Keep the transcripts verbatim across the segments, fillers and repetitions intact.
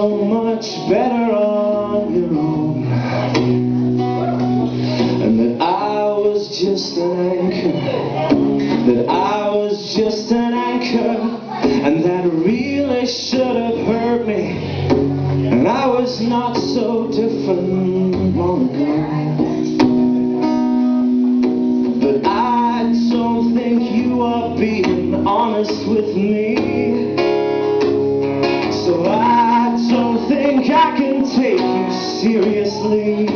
so much better on your own, and that I was just an anchor, that I was just an anchor, and that really should have hurt me, and I was not so different long ago. But I don't think you are being honest with me, so I don't think I can take you seriously.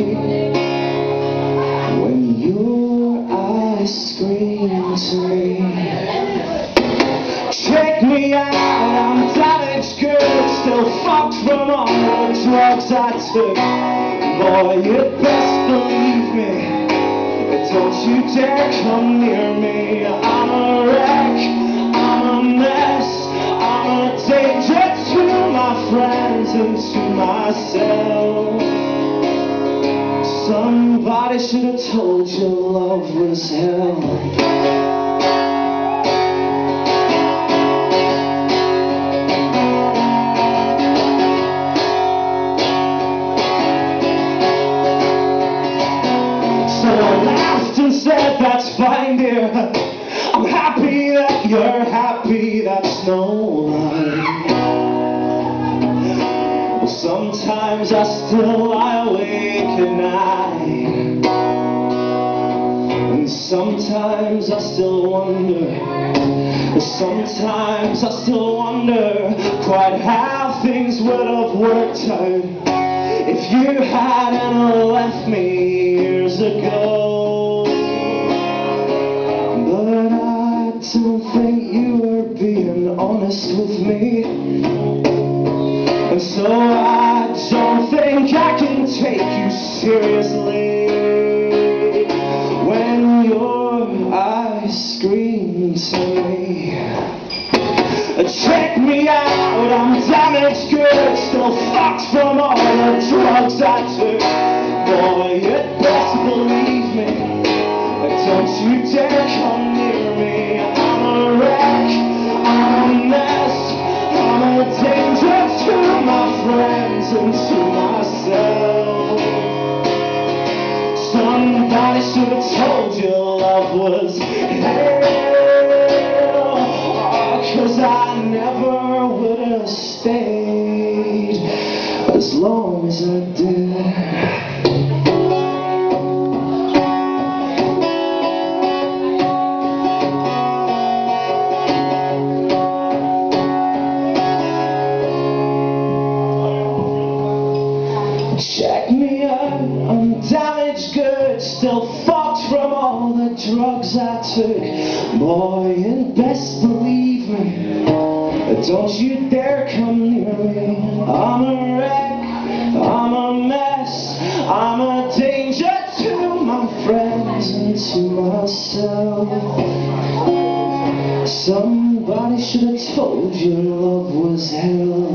When your eyes scream to me, check me out, I'm damaged good, still fucked from all the drugs I took. Boy, you best believe me, don't you dare come near me. I'm a wreck, I'm a mess, I'm a danger to my friends and to myself. Somebody should have told you love was hell. And said, that's fine, dear, I'm happy that you're happy, that's no lie. Well, sometimes I still lie awake at night, and sometimes I still wonder, sometimes I still wonder quite how things would have worked out if you hadn't left me years ago. I don't think you were being honest with me, and so I don't think I can take you seriously. When your eyes scream to me, check me out, I'm damaged good, still fucked from all the drugs I took. Boy, you'd best believe me, don't you dare come near me. I'm a wreck, I'm a mess, I'm a danger to my friends and to myself. Somebody should have told you love was hell, oh, 'cause I never would have stayed as long as I did. Check me out, I'm damaged good, still fucked from all the drugs I took. Boy, and best believe me, don't you dare come near me. I'm a wreck, I'm a mess, I'm a danger to my friends and to myself. Somebody should have told you love was hell.